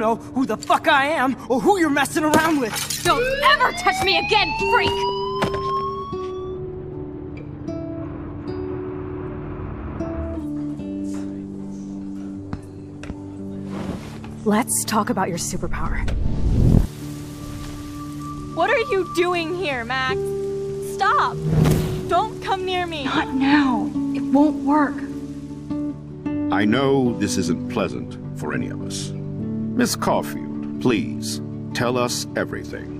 know who the fuck I am or who you're messing around with. Don't ever touch me again, freak! Let's talk about your superpower. What are you doing here, Max? Stop! Don't come near me! Not now. It won't work. I know this isn't pleasant for any of us. Miss Caulfield, please, tell us everything.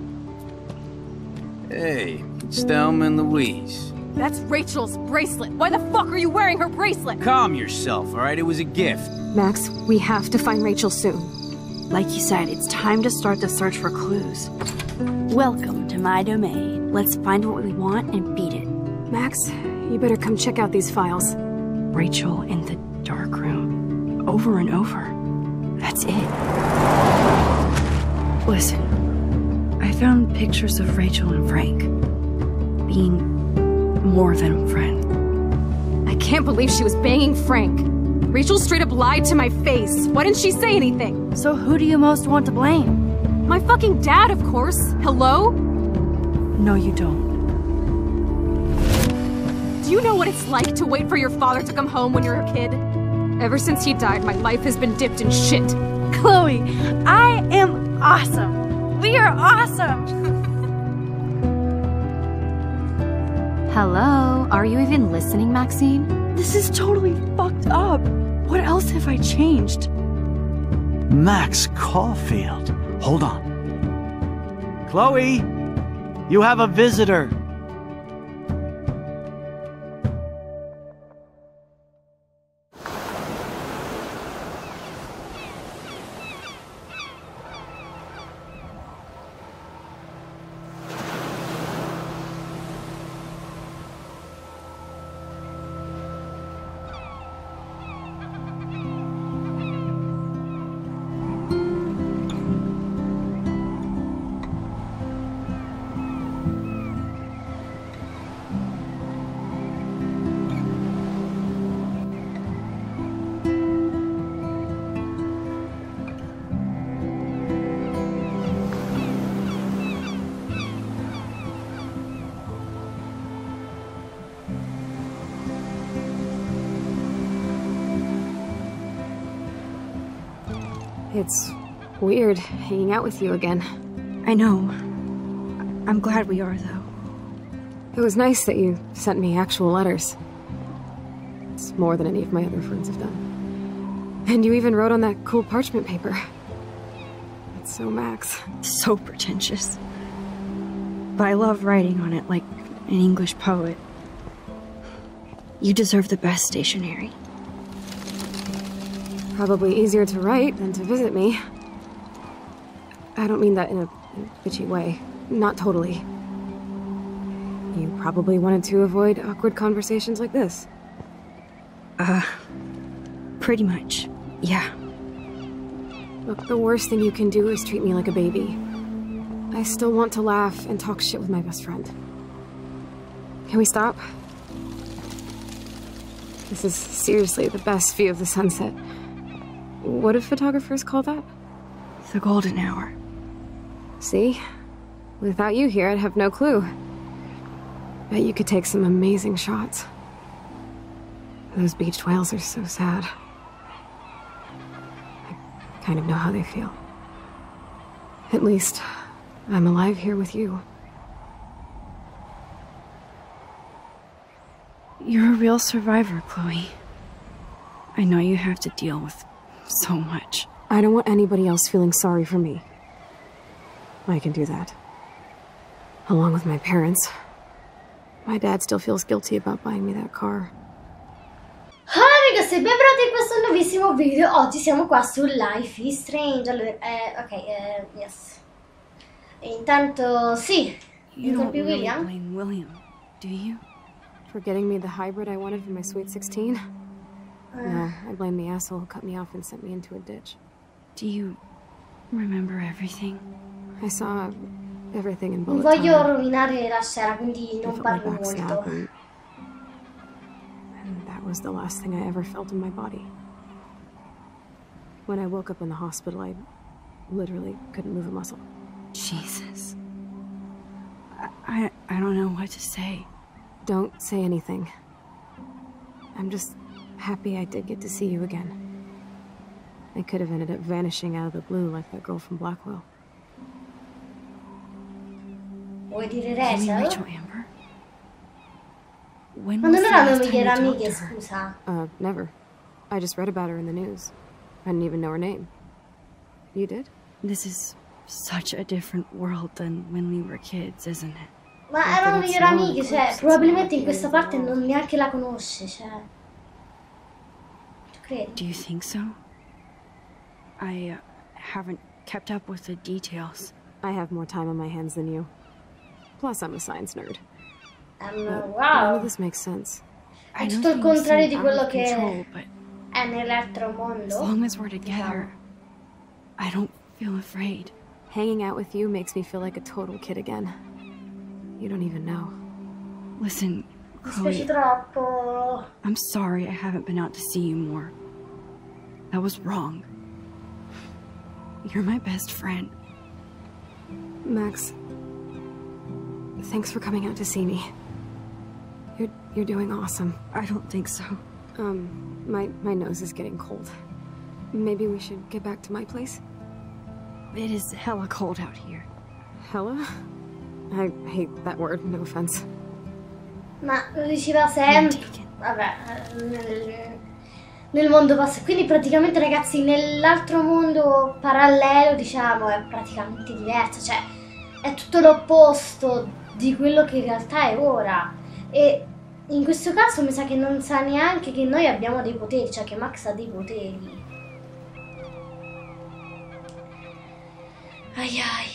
Hey, it's Thelma and Louise. That's Rachel's bracelet. Why the fuck are you wearing her bracelet? Calm yourself, alright? It was a gift. Max, we have to find Rachel soon. Like you said, it's time to start the search for clues. Welcome to my domain. Let's find what we want and beat it. Max, you better come check out these files. Rachel in the dark room. Over and over. That's it. Listen, I found pictures of Rachel and Frank being more than a friend. I can't believe she was banging Frank. Rachel straight up lied to my face. Why didn't she say anything? So who do you most want to blame? My fucking dad, of course. Hello? No, you don't. Do you know what it's like to wait for your father to come home when you're a kid? Ever since he died, my life has been dipped in shit. Chloe, I am awesome. We are awesome. Hello? Are you even listening, Maxine? This is totally fucked up. What else have I changed? Max Caulfield. Hold on. Chloe, you have a visitor. It's weird hanging out with you again. I know. I'm glad we are, though. It was nice that you sent me actual letters. It's more than any of my other friends have done. And you even wrote on that cool parchment paper. It's so Max. So pretentious. But I love writing on it like an English poet. You deserve the best stationery. Probably easier to write than to visit me. I don't mean that in a bitchy way. Not totally. You probably wanted to avoid awkward conversations like this. Pretty much. Yeah. Look, the worst thing you can do is treat me like a baby. I still want to laugh and talk shit with my best friend. Can we stop? This is seriously the best view of the sunset. What do photographers call that? The golden hour. See? Without you here, I'd have no clue. Bet you could take some amazing shots. Those beached whales are so sad. I kind of know how they feel. At least, I'm alive here with you. You're a real survivor, Chloe. I know you have to deal with so much. I don't want anybody else feeling sorry for me. I can do that. Along with my parents. My dad still feels guilty about buying me that car. Allora ragazzi, benvenuti in questo nuovissimo video. Oggi siamo qua su Life is Strange. Allora, yes. E intanto, sì. You don't really William. blame William, do you? For getting me the hybrid I wanted for my Sweet 16? No, I blame the asshole who cut me off and sent me into a ditch. Do you remember everything? I saw everything in Non bullet voglio time. rovinare la scena, quindi non Definitely parlo backstab, molto. and that was the last thing I ever felt in my body. When I woke up in the hospital, I literally couldn't move a muscle. Jesus. I don't know what to say. Don't say anything. I'm just happy I did get to see you again. I could have ended up vanishing out of the blue like that girl from Blackwell. Vuoi dire You mean Rachel? Rachel Amber? When Ma was non the erano last time you migliori talked amiche, to her? scusa. Never. I just read about her in the news. I didn't even know her name. You did? This is such a different world than when we were kids, isn't it? Ma erano migliori amiche, cioè, probabilmente in questa parte non neanche la conosce, cioè. Tu credi? Do you think so? I haven't kept up with the details. I have more time on my hands than you. Plus, I'm a science nerd. None Wow, of this makes sense. I know tutto il things contrario seem di out quello of che control, but è nell'altro as mondo. long as we're together, I don't feel afraid. Hanging out with you makes me feel like a total kid again. You don't even know. Listen, Mi spiace Chloe, troppo. I'm sorry I haven't been out to see you more. That was wrong. You're my best friend. Max, thanks for coming out to see me. You're doing awesome. I don't think so. My nose is getting cold. Maybe we should get back to my place? It is hella cold out here. Hella? I hate that word, no offense. Ma lo diceva sempre. Vabbè, nel mondo passa. Quindi praticamente, ragazzi, nell'altro mondo parallelo, diciamo, è praticamente diverso. Cioè, è tutto l'opposto di quello che in realtà è ora. E in questo caso mi sa che non sa neanche che noi abbiamo dei poteri, cioè che Max ha dei poteri. Ai ai.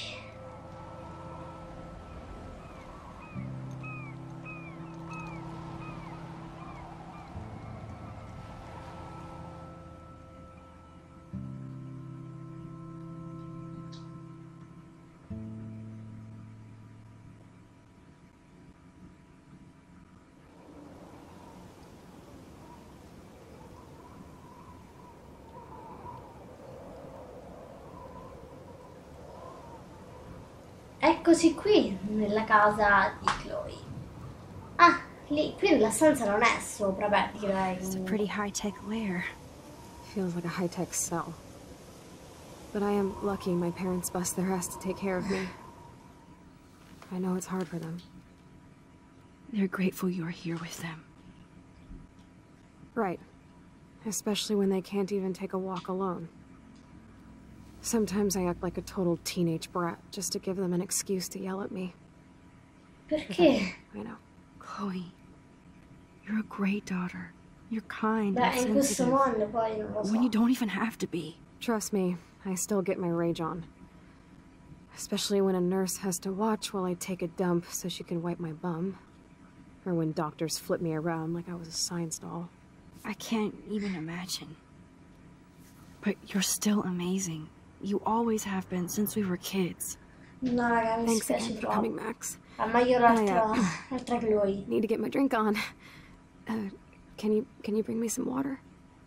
Eccoci qui, nella casa di Chloe. Ah, lì, qui la stanza non è sopra, beh, direi. It's a pretty high-tech lair. Feels like a high-tech cell. But I am lucky my parents bust their ass to take care of me. I know it's hard for them. They're grateful you're here with them. Right. Especially when they can't even take a walk alone. Sometimes I act like a total teenage brat just to give them an excuse to yell at me. Perché? I know. Chloe, you're a great daughter. You're kind Beh, and in questo sensitive. mondo poi non lo so. When you don't even have to be. Trust me, I still get my rage on. Especially when a nurse has to watch while I take a dump so she can wipe my bum. Or when doctors flip me around like I was a science doll. I can't even imagine. But you're still amazing. You always have been since we were kids. No, raga, mi Thanks spiace again for troppo. coming, Max. Ah, ma io l'altra Chloe. Need to get my drink on. Can you bring me some water?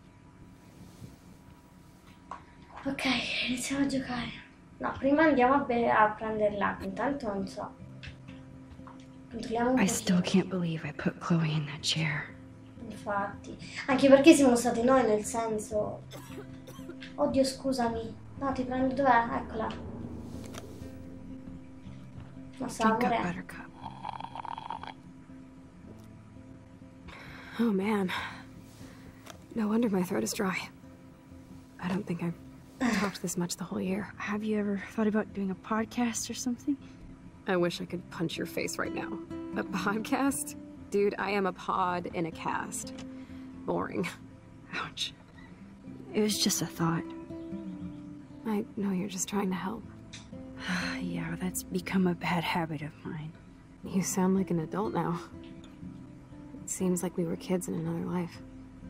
Ok, iniziamo a giocare. No, prima andiamo a prendere l'acqua. Intanto non so. Controlliamo un I po'. still can't believe I put Chloe in that chair. Infatti. Anche perché siamo stati noi, nel senso... Oddio, scusami. No, ti prendo... Dov'è? Eccola. Ma sta Drink up, morendo. Buttercup. Oh man. No wonder my throat is dry. I don't think I've talked this much the whole year. Have you ever thought about doing a podcast or something? I wish I could punch your face right now. A podcast? Dude, I am a pod in a cast. Boring. Ouch. It was just a thought. I know you're just trying to help. Yeah, that's become a bad habit of mine. You sound like an adult now. It seems like we were kids in another life.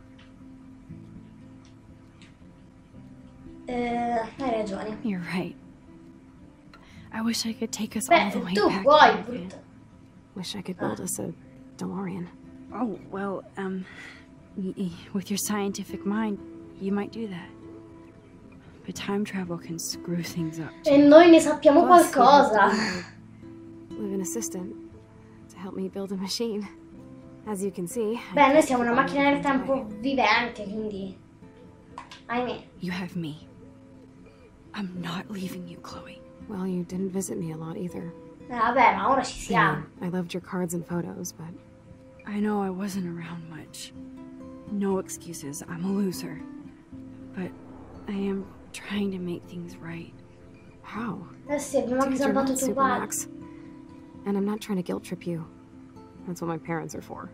Hai ragione. You're right. I wish I could take us all the Beh, way tu back. vuoi, there again. brutto. Wish I could build us a DeLorean. Oh, well, with your scientific mind, you might do that. But time travel can screw things up. E noi ne sappiamo Plus, qualcosa. Live an assistant to help me build a machine. As you can see. Beh, noi siamo una macchina del tempo vivente, quindi... Ahimè. You have me. I'm not leaving you, Chloe. Well, you didn't visit me a lot either. Vabbè, ma ora ci siamo. I loved your cards and photos, but I know I wasn't around much. No excuses, I'm a loser. But I am trying to make things right. how? Eh sì, abbiamo anche Dude, you're salvato not tuo Super padre. Max. And I'm not trying to guilt trip you. That's what my parents are for.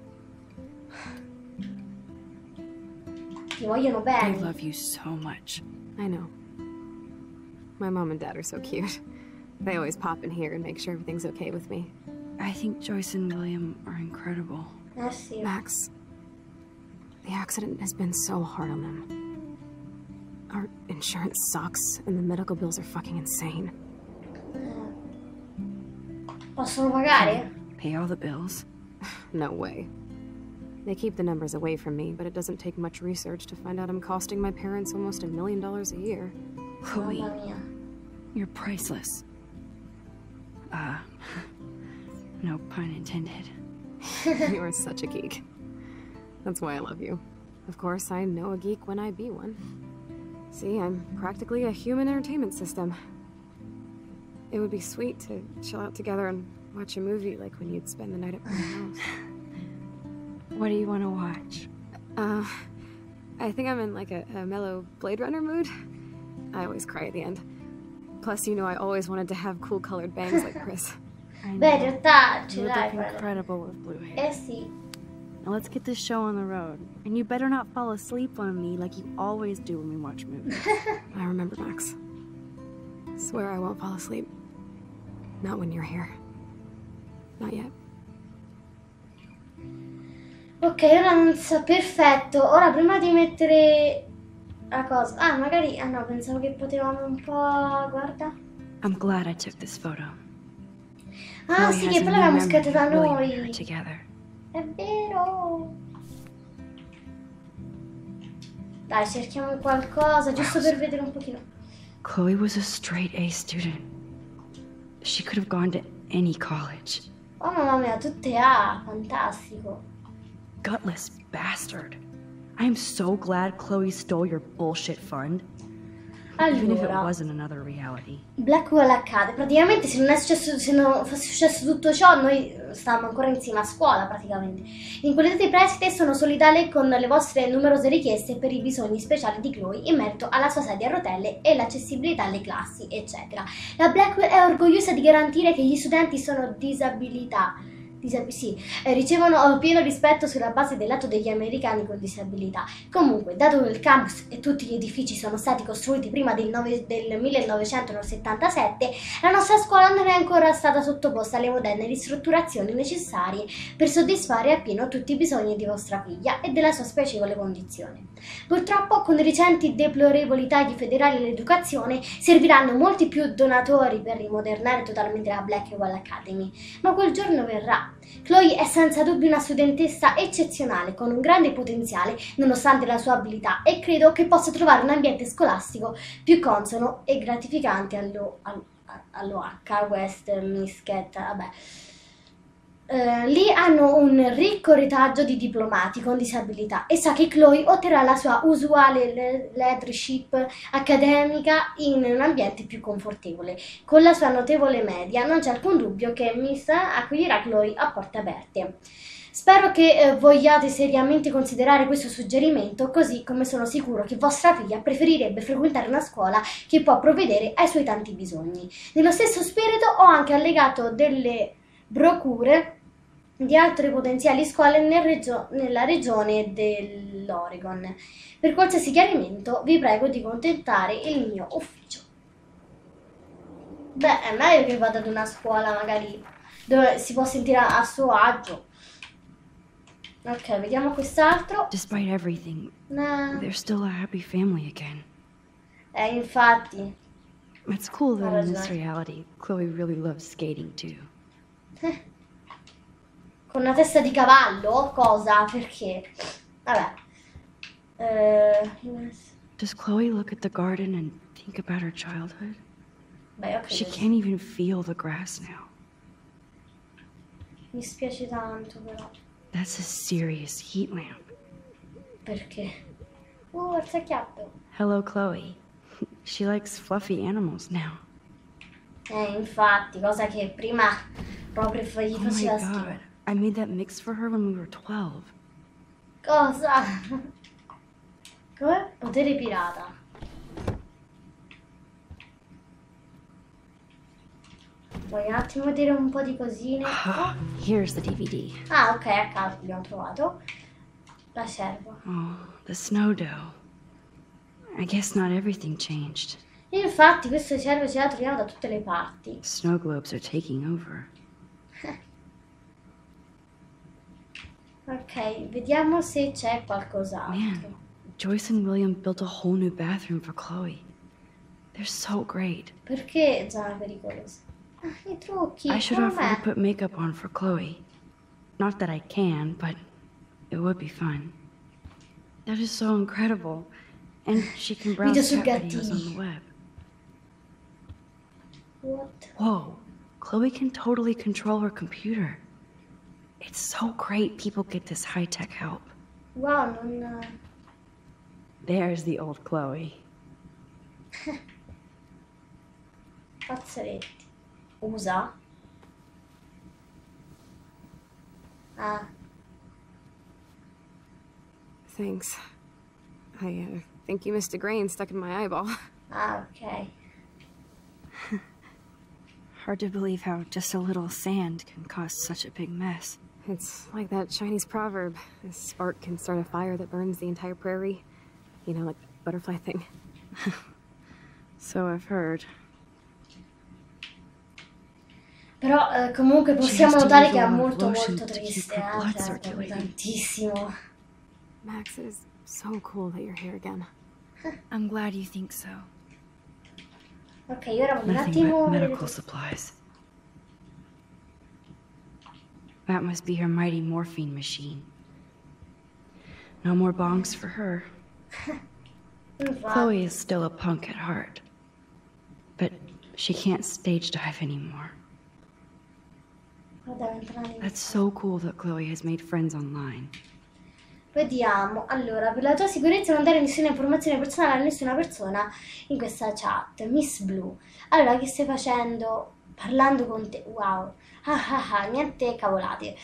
Ti vogliono I bene. love you so much. I know. My mom and dad are so cute. They always pop in here and make sure everything's okay with me. I think Joyce and William are incredible. Eh sì. Max, the accident has been so hard on them. Our insurance sucks, and the medical bills are fucking insane. Possono pagare? Pay all the bills. No way. They keep the numbers away from me, but it doesn't take much research to find out I'm costing my parents almost $1 million a year. Chloe, Mamma mia. you're priceless. No pun intended. You are such a geek. That's why I love you. Of course, I know a geek when I be one. See, I'm practically a human entertainment system. It would be sweet to chill out together and watch a movie like when you'd spend the night at my house. What do you want to watch? I think I'm in like a mellow Blade Runner mood. I always cry at the end. Plus, you know I always wanted to have cool colored bangs like Chris. I Beh, in know. realtà ce You l'hai. look Fred. incredible with blue hair. Eh sì. Now let's get this show on the road. And you better not fall asleep on me like you always do when we watch movies. I remember, Max. Swear I won't fall asleep. Not when you're here. Not yet. Ok, ora non so, perfetto. Ora prima di mettere la cosa... Ah, magari... Ah no, pensavo che potevamo un po'... Guarda. I'm glad I took this photo. Ah Chloe sì, has che a poi new l'avevamo memory scritto da of William and her noi. together. È vero. Dai, cerchiamo qualcosa, giusto per vedere un pochino. Chloe was a straight A student. She could have gone to any college. Oh mamma mia, tutte A, fantastico. Gutless bastard. I am so glad Chloe stole your bullshit fund. Even if it Allora, wasn't another reality. Blackwell accade. Praticamente se non è successo, se non fosse successo tutto ciò, noi stavamo ancora insieme a scuola, praticamente. In quelle date prestite sono solidale con le vostre numerose richieste per i bisogni speciali di Chloe in merito alla sua sedia a rotelle e l'accessibilità alle classi, eccetera. La Blackwell è orgogliosa di garantire che gli studenti ricevono pieno rispetto sulla base del lato degli americani con disabilità. Comunque, dato che il campus e tutti gli edifici sono stati costruiti prima del 1977, la nostra scuola non è ancora stata sottoposta alle moderne ristrutturazioni necessarie per soddisfare appieno tutti i bisogni di vostra figlia e della sua spiacevole condizione. Purtroppo, con i recenti deplorevoli tagli federali all'educazione, serviranno molti più donatori per rimodernare totalmente la Blackwell Academy, ma quel giorno verrà. Chloe è senza dubbio una studentessa eccezionale con un grande potenziale nonostante la sua abilità e credo che possa trovare un ambiente scolastico più consono e gratificante allo H. Western Misket, vabbè. Lì hanno un ricco retaggio di diplomati con disabilità e sa che Chloe otterrà la sua usuale leadership accademica in un ambiente più confortevole. Con la sua notevole media non c'è alcun dubbio che Miss accoglierà Chloe a porte aperte. Spero che vogliate seriamente considerare questo suggerimento, così come sono sicuro che vostra figlia preferirebbe frequentare una scuola che può provvedere ai suoi tanti bisogni. Nello stesso spirito ho anche allegato delle brochure di altre potenziali scuole nella regione dell'Oregon. Per qualsiasi chiarimento vi prego di contattare il mio ufficio. Beh, è meglio che vada ad una scuola magari dove si può sentire a suo agio. Ok, vediamo quest'altro. Despite everything, No. they're still a happy family again. Infatti. It's cool that in this ragione. reality, Chloe really loves skating too. Con una testa di cavallo? Cosa? Perché? Vabbè. Does Chloe look at the garden and think about her childhood? Beh, io credo She di sì. can't even feel the grass now. Mi spiace tanto però. That's a serious heat lamp. Perché? Il sacchiotto. Hello, Chloe. She likes fluffy animals now. Infatti, cosa che prima proprio gli Oh my faceva schifo. god. I made that mix for her when we were 12. Cosa? Come? Potere pirata. Vuoi un attimo vedere un po' di cosine? Oh. Here's the DVD. Ah, ok, a caso abbiamo trovato. La servo. Oh, the snow dough. I guess not everything changed. Infatti, questo servo ce la troviamo da tutte le parti. Snow globes are taking over. Ok, vediamo se c'è qualcos'altro. Man, Joyce and William built a whole new bathroom for Chloe. They're so great. Perché zona pericolosa? Ah, i trucchi, I should come offer to me. put makeup on for Chloe. Not that I can, but it would be fun. That is so incredible. And she can browse Video su cat videos on gattini. the web. What? Whoa, Chloe can totally control her computer. It's so great people get this high-tech help. Wow, non... There's the old Chloe. Pazzeretti. Usa? Ah, Thanks. I think you missed a grain stuck in my eyeball. ok. Hard to believe how just a little sand can cause such a big mess. It's like that Chinese proverb. A spark can start a fire that burns the entire prairie. You know, like the butterfly thing. So I've heard. Però comunque possiamo Just to notare use che a è lot of molto lotion molto to keep triste, her blood cioè, circulating. tantissimo. Max, it is so cool that you're here again. I'm glad you think so. Ok, ora voglio un Nothing attimo but vedere medical tutto. supplies. That must be her mighty morphine machine. No more bongs for her. Infatti. Chloe is still a punk at heart. But she can't stage dive anymore. Guarda, entrare in- That's so cool that Chloe has made friends online. Vediamo, allora, per la tua sicurezza non dare nessuna informazione personale a nessuna persona in questa chat. Miss Blue, allora che stai facendo? Parlando con te, wow, niente cavolate.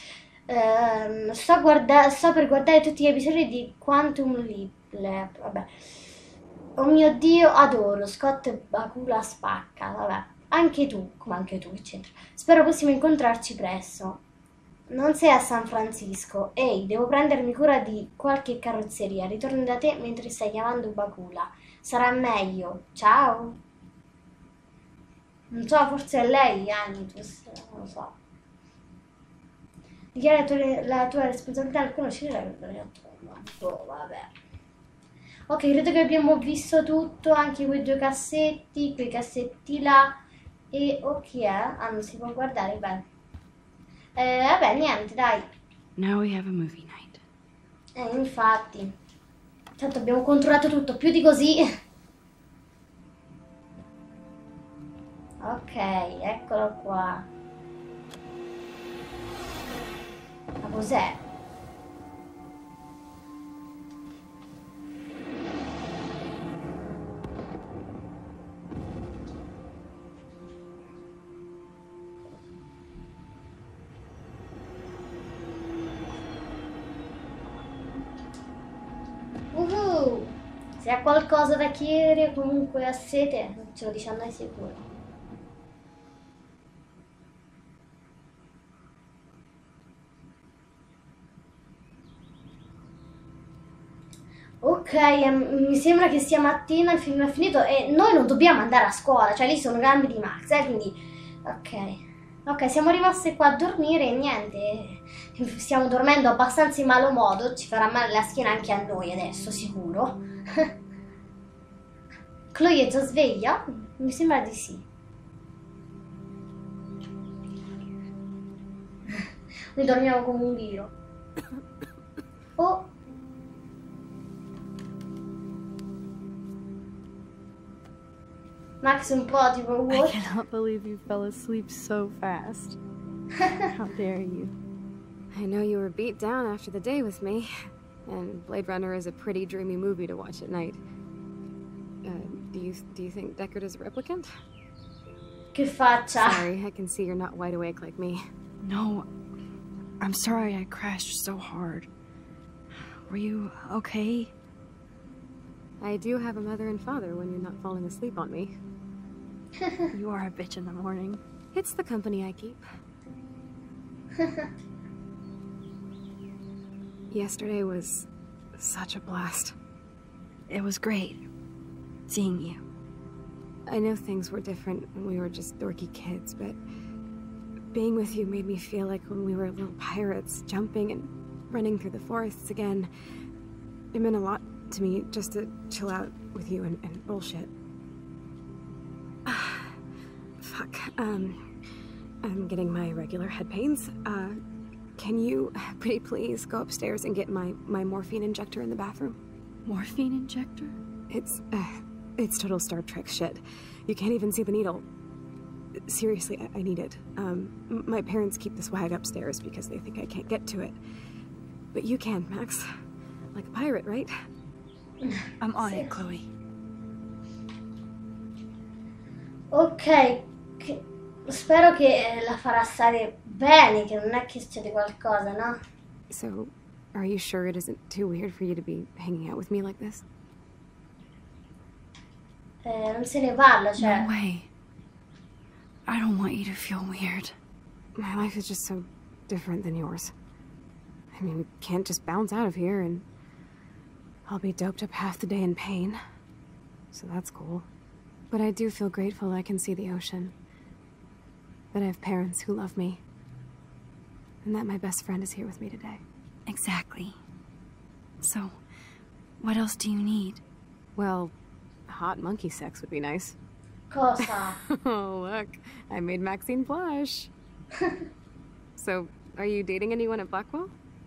Sto per guardare tutti gli episodi di Quantum Leap, vabbè. Oh mio Dio, adoro, Scott Bakula spacca, vabbè. Anche tu, come anche tu, che c'entra? Spero possiamo incontrarci presto. Non sei a San Francisco. Ehi, devo prendermi cura di qualche carrozzeria. Ritorno da te mentre stai chiamando Bakula. Sarà meglio. Ciao. Non so, forse è lei, Anitus. Non lo so. Dichiara la tua responsabilità al conoscere la oh, vabbè. Ok, credo che abbiamo visto tutto, anche quei due cassetti, quei cassetti là. E ok, ah, non si può guardare, bene. Vabbè, niente, dai. Now we have a movie night. Infatti. Tanto abbiamo controllato tutto, più di così. Ok, eccolo qua. Ma cos'è? Se ha qualcosa da chiedere, comunque ha sete, ce lo dice a noi sicuro. Ok, mi sembra che sia mattina, il film è finito e noi non dobbiamo andare a scuola, cioè lì sono i gambi di Max, quindi... Ok. Ok, siamo rimaste qua a dormire e niente, stiamo dormendo abbastanza in malo modo, ci farà male la schiena anche a noi adesso, sicuro. Chloe è già sveglia? Mi sembra di sì. Noi dormiamo come un ghiro. Oh! Max è un po' tipo I what? cannot believe you fell asleep so fast. How dare you? I know you were beat down after the day with me, and Blade Runner is a pretty dreamy movie to watch at night. Do you think Deckard is a replicant? Che faccia. Sorry, I can see you're not wide awake like me. No, I'm sorry I crashed so hard. Were you okay? I do have a mother and father when you're not falling asleep on me. You are a bitch in the morning. It's the company I keep. Yesterday was such a blast. It was great seeing you. I know things were different when we were just dorky kids, but being with you made me feel like when we were little pirates, jumping and running through the forests again. It meant a lot to me just to chill out with you and bullshit. Fuck, I'm getting my regular head pains. Can you, pretty please, go upstairs and get my morphine injector in the bathroom? Morphine injector? It's total Star Trek shit. You can't even see the needle. Seriously, I need it. My parents keep the swag upstairs because they think I can't get to it. But you can, Max. Like a pirate, right? I'm on it, Chloe. Ok, spero che la farà stare bene, che non è che succede qualcosa, no? So, are you sure it isn't too weird for you to be hanging out with me like this? Non se ne parla, cioè. No way. I don't want you to feel weird. My life is just so different than yours. I mean, we can't just bounce out of here and I'll be doped up half the day in pain. So that's cool. But I do feel grateful I can see the ocean. That I have parents who love me. And that my best friend is here with me today. Exactly. So, what else do you need? Well, hot monkey sex would be nice. Cosa? Oh, look. I made Maxine blush. So, are you dating anyone at Blackwell?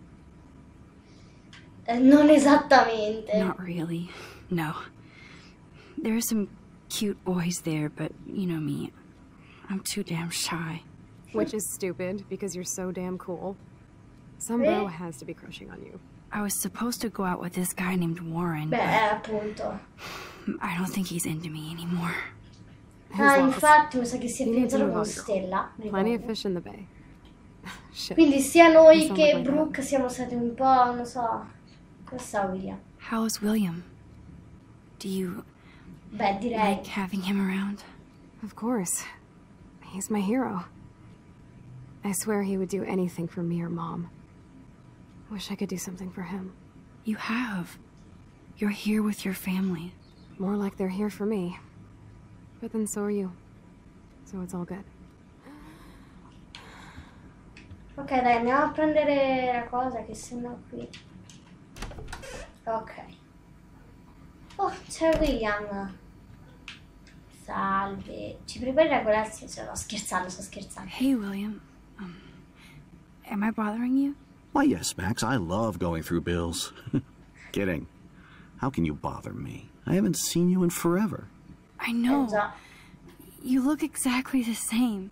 Non esattamente. Not really. No. There are some cute boys there, but you know me. I'm too damn shy. Which is stupid, because you're so damn cool. Some bro has to be crushing on you. I was supposed to go out with this guy named Warren, Beh, but appunto. I don't think he's into me anymore. Ah, Who's lost? infatti, mi sa che si è You need to fidanzato move con on, girl. Stella. mi Plenty of ricordo. fish in the bay. Shit. Quindi sia noi Sounds che like my Brooke siamo stati un po', non so. Cosa sa William? How's William? Do you Beh, direi. like having him around? Of course. He's my hero. I swear he would do anything for me or Mom. Wish I could do something for him. You have. You're here with your family. More like they're here for me. But then so are you. So it's all good. Ok, dai, andiamo a prendere la cosa che sennò qui. Ok. Oh, c'è William. Salve. Ci prepari a colazione? Sto scherzando. Hey, William. Am I bothering you? Why, yes, Max, I love going through bills. Kidding. How can you bother me? I haven't seen you in forever. I know. Già. You look exactly the same.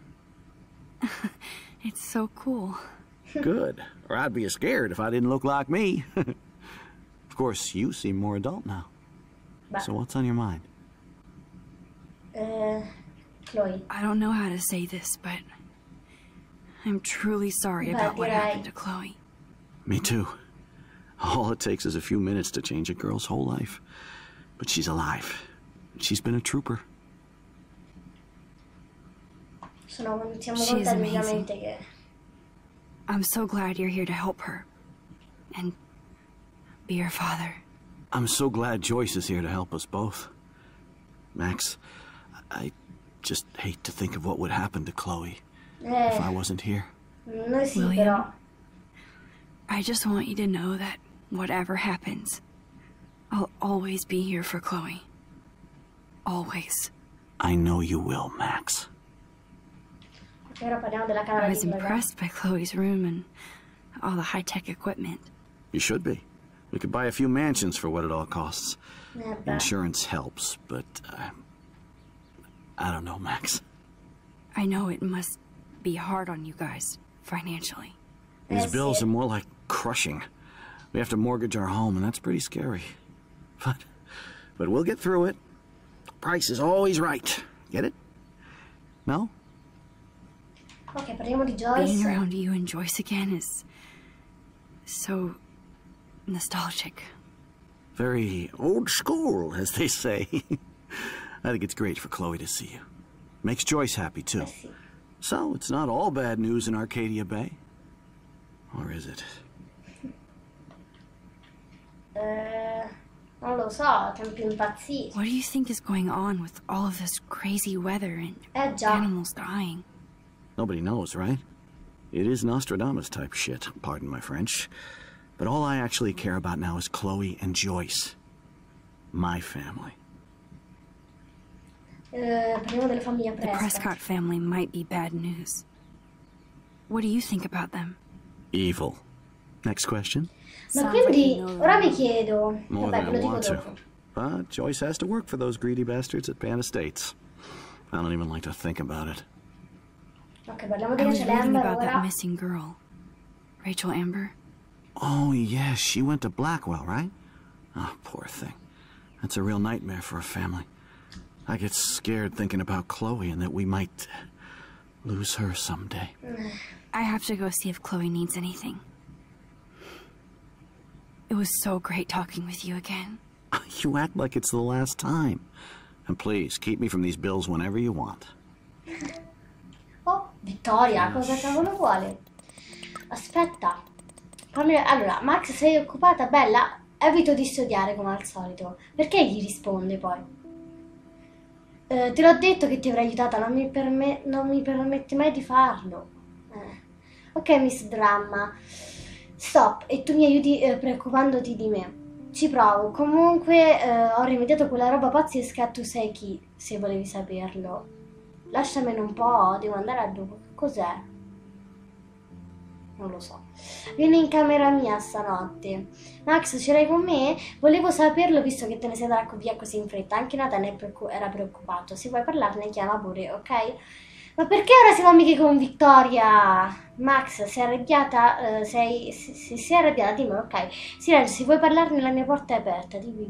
It's so cool. Good. Or I'd be scared if I didn't look like me. Of course, you seem more adult now. Beh, So what's on your mind? Chloe. I don't know how to say this, but I'm truly sorry Beh, about what direi. happened to Chloe. Me too. All it takes is a few minutes to change a girl's whole life. But she's alive. She's been a trooper. Siamo She is contenti amazing. ovviamente che... I'm so glad you're here to help her. And be her father. I'm so glad Joyce is here to help us both. Max, I just hate to think of what would happen to Chloe if I wasn't here. Noi sì, William. però. I just want you to know that whatever happens, I'll always be here for Chloe. Always. I know you will, Max. Perché ora parliamo della camera I di was Chloe. impressed by Chloe's room and all the high-tech equipment. You should be. We could buy a few mansions for what it all costs. Beh. Insurance helps, but I don't know, Max. I know it must be hard on you guys, financially. These bills are more like crushing. We have to mortgage our home, and that's pretty scary. But we'll get through it. Price is always right. Get it? No? Ok, parliamo di Joyce. Being around you and Joyce again is so nostalgic. Very old school, as they say. I think it's great for Chloe to see you. Makes Joyce happy, too. Sì. So, it's not all bad news in Arcadia Bay. Or is it? Non lo so, tempi impazziti. What do you think is going on with all of this crazy weather and Già. animals dying? Nobody knows, right? It is Nostradamus type shit, pardon my French. But all I actually care about now is Chloe and Joyce. My family. Parliamo della famiglia The Prescott family might be bad news. What do you think about them? Evil. Next question? Ma quindi, ora vi chiedo... More Vabbè, than ve I lo dico want to. dopo. But Joyce has to work for those greedy bastards at Pan Estates. I don't even like to think about it. Ok, parliamo di I was Rachel reading Amber about that ora. missing girl. Rachel Amber? Oh, yes, she went to Blackwell, right? Oh, poor thing. That's a real nightmare for a family. I get scared thinking about Chloe and that we might lose her someday. I have to go see if Chloe needs anything. It was so great talking with you again. You act like it's the last time. And please, keep me from these bills whenever you want. Oh, Vittoria, cosa cavolo vuole? Aspetta. Allora, Max, sei occupata, bella? Evito di studiare come al solito. Perché gli risponde poi? Te l'ho detto che ti avrei aiutata, non mi permette mai di farlo. Ok, Miss Dramma. Stop, e tu mi aiuti preoccupandoti di me. Ci provo. Comunque ho rimediato quella roba pazzesca, tu sai chi, se volevi saperlo. Lasciamene un po', devo andare a dopo. Cos'è? Non lo so. Vieni in camera mia stanotte. Max, ce l'hai con me? Volevo saperlo visto che te ne sei andato via così in fretta. Anche Nathan era preoccupato. Se vuoi parlarne chiama pure, ok? Ma perché ora siamo amiche con Vittoria? Max, sei arrabbiata? Se sei arrabbiata, dimmelo, ok? Silenzio, se vuoi parlarne la mia porta è aperta. Dimmi,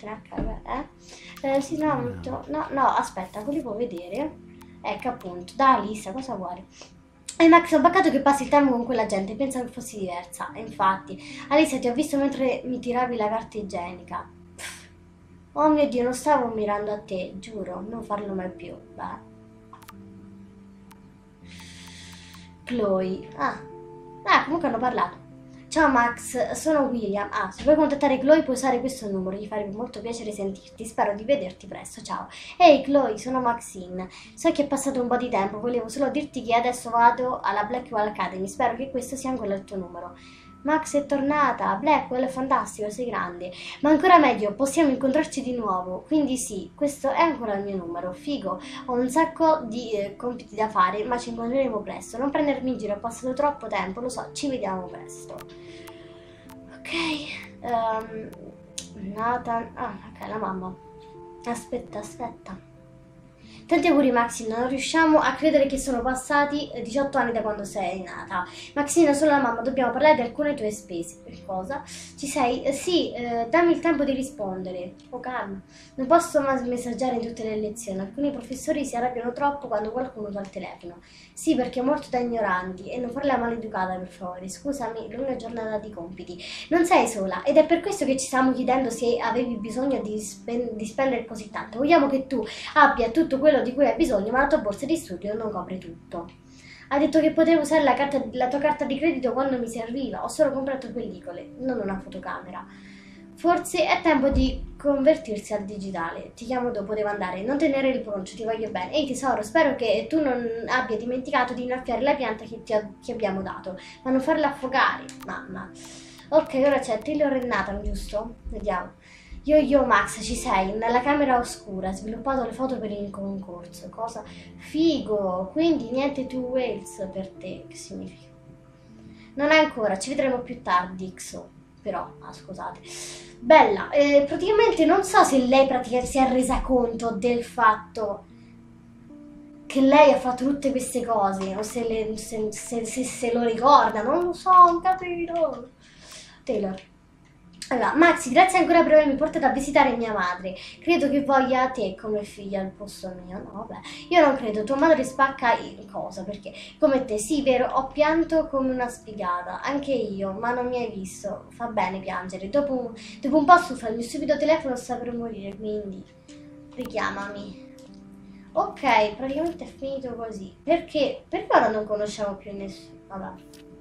sì, no, aspetta, volevo vedere. Ecco appunto, da Alissa, cosa vuole? Max, ho baccato che passi il tempo con quella gente, pensa che fossi diversa. E infatti, Alicia, ti ho visto mentre mi tiravi la carta igienica. Oh mio Dio, non stavo mirando a te, giuro, non farlo mai più. Beh. Chloe. Comunque hanno parlato. Ciao Max, sono William. Se vuoi contattare Chloe puoi usare questo numero, gli farebbe molto piacere sentirti. Spero di vederti presto, ciao. Ehi Chloe, sono Maxine. So che è passato un po' di tempo, volevo solo dirti che adesso vado alla Blackwell Academy. Spero che questo sia ancora il tuo numero. Max è tornata, Blackwell è fantastico, sei grande. Ma ancora meglio, possiamo incontrarci di nuovo. Quindi sì, questo è ancora il mio numero. Figo, ho un sacco di compiti da fare, ma ci incontreremo presto. Non prendermi in giro, ho passato troppo tempo, lo so, ci vediamo presto. Ok, Nathan, ok, la mamma. Aspetta. Tanti auguri Maxine, non riusciamo a credere che sono passati 18 anni da quando sei nata. Maxine, sono la mamma, dobbiamo parlare di alcune tue spese. Per cosa? Ci sei? Sì, dammi il tempo di rispondere. Oh, calma. Non posso mai messaggiare in tutte le lezioni. Alcuni professori si arrabbiano troppo quando qualcuno fa il telefono. Sì, perché è molto da ignoranti. E non farla maleducata, per favore. Scusami, lunga giornata di compiti. Non sei sola, ed è per questo che ci stiamo chiedendo se avevi bisogno di spendere così tanto. Vogliamo che tu abbia tutto quello di cui hai bisogno, ma la tua borsa di studio non copre tutto. Ha detto che potevo usare la tua carta di credito quando mi serviva. Ho solo comprato pellicole, non una fotocamera. Forse è tempo di convertirsi al digitale. Ti chiamo dopo, devo andare. Non tenere il broncio, ti voglio bene. Ehi tesoro, spero che tu non abbia dimenticato di innaffiare la pianta che ti abbiamo dato, ma non farla affogare, mamma. Ok, ora c'è Taylor e Nathan, giusto? Vediamo. Yo Max, ci sei? Nella camera oscura, hai sviluppato le foto per il concorso. Cosa? Figo! Quindi niente Two Wales per te, che significa? Non ancora, ci vedremo più tardi, Xo. Però, scusate. Bella, praticamente non so se lei si è resa conto del fatto che lei ha fatto tutte queste cose, o se lo ricorda, non lo so, un capito. Taylor. Allora, Maxi, grazie ancora per avermi portato a visitare mia madre. Credo che voglia te come figlia al posto mio. No, vabbè, io non credo. Tua madre spacca in cosa? Perché, come te, sì, vero, ho pianto come una sfigata. Anche io, ma non mi hai visto. Fa bene piangere. Dopo un po' stufa, il mio stupido telefono sta per morire, quindi richiamami. Ok, praticamente è finito così. Perché ora non conosciamo più nessuno. Vabbè.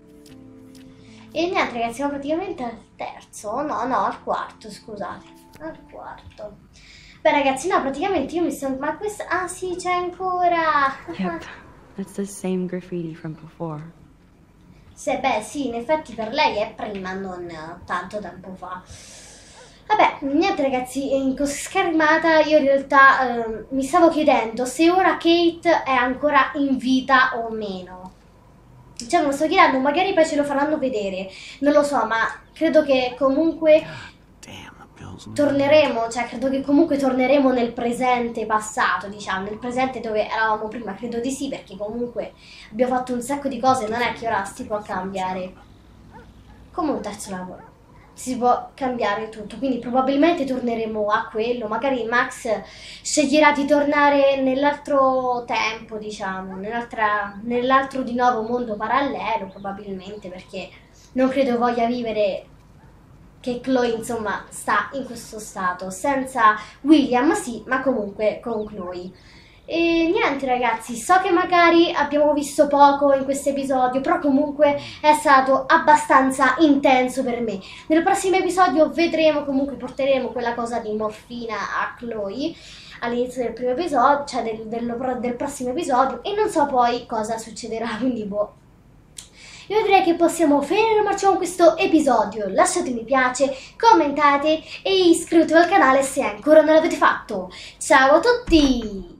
E niente ragazzi, siamo praticamente al terzo, no, al quarto, scusate, al quarto. Beh ragazzi, no, praticamente io mi sono... Ma questa... Ah sì, c'è ancora! Yep, that's the same graffiti from before. Beh sì, in effetti per lei è prima, non tanto tempo fa. Vabbè, niente ragazzi, in questa schermata io in realtà mi stavo chiedendo se ora Kate è ancora in vita o meno. Cioè, me lo sto chiedendo, magari poi ce lo faranno vedere, non lo so, ma credo che comunque torneremo, cioè credo che comunque torneremo nel presente passato, diciamo, nel presente dove eravamo prima, credo di sì, perché comunque abbiamo fatto un sacco di cose, non è che ora si può cambiare come un terzo lavoro. Si può cambiare tutto, quindi probabilmente torneremo a quello, magari Max sceglierà di tornare nell'altro tempo, diciamo, nell'altro di nuovo mondo parallelo, probabilmente, perché non credo voglia vivere che Chloe, insomma, sta in questo stato, senza William, sì, ma comunque con Chloe. E niente ragazzi, so che magari abbiamo visto poco in questo episodio, però comunque è stato abbastanza intenso per me. Nel prossimo episodio vedremo, comunque porteremo quella cosa di morfina a Chloe all'inizio del primo episodio, cioè del prossimo episodio, e non so poi cosa succederà, quindi boh. Io direi che possiamo fermarci con questo episodio, lasciate mi piace, commentate e iscrivetevi al canale se ancora non l'avete fatto. Ciao a tutti!